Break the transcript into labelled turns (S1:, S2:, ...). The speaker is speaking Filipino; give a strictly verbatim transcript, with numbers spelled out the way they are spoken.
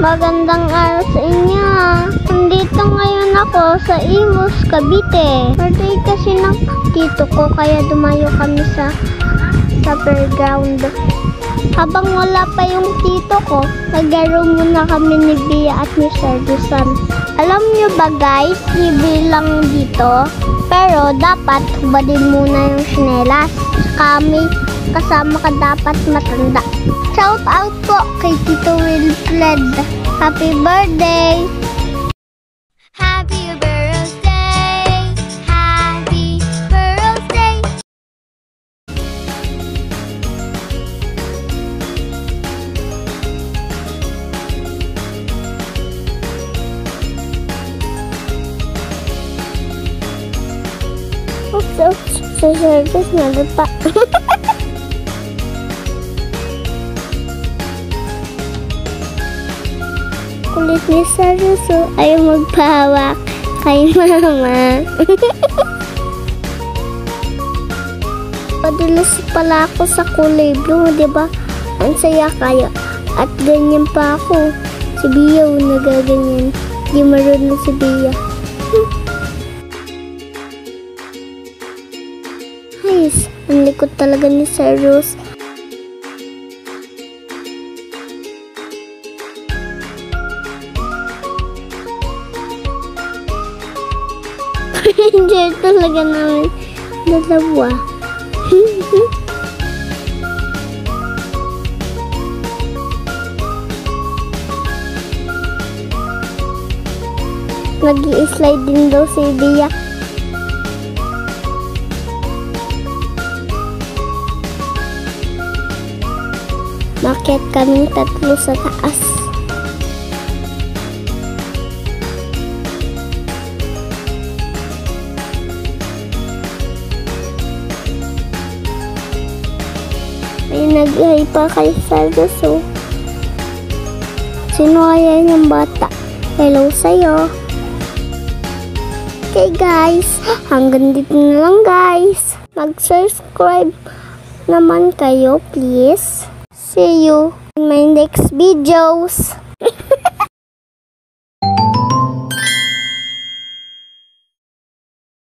S1: Magandang araw sa inyo. Nandito ngayon ako sa Imus, Cavite. Birthday kasi ng tito ko kaya dumayo kami sa sa fairground. Habang wala pa yung tito ko, naglaro muna kami ni Bia at ni Sir Dusan. Alam nyo ba guys, libre lang dito. Pero dapat hubadin muna yung sinelas. Kami kasama ka dapat matanda. Shout out po kay Tito Wilfred. Happy birthday!
S2: Happy birthday! Happy birthday!
S1: Oops, oops. Sa service na lupa. Kulit ni Saruso ayaw magpahawak kay mama. Padulas pala ako sa kulay blue, diba? Ang saya kayo. At ganyan pa ako. Si Bia o nagaganyan. Di marunong si Bia. Ayos, ang likod talaga ni Saruso. Enjoy talaga namin dalawa. Nag-i-slide din daw si Bia. Makiat kami tatlo sa taas. May nag-hi pa kay Saruso. Sino kaya yung bata? Hello sa'yo. Okay guys, hanggang dito na lang guys. Mag-subscribe naman kayo please. See you in my next videos.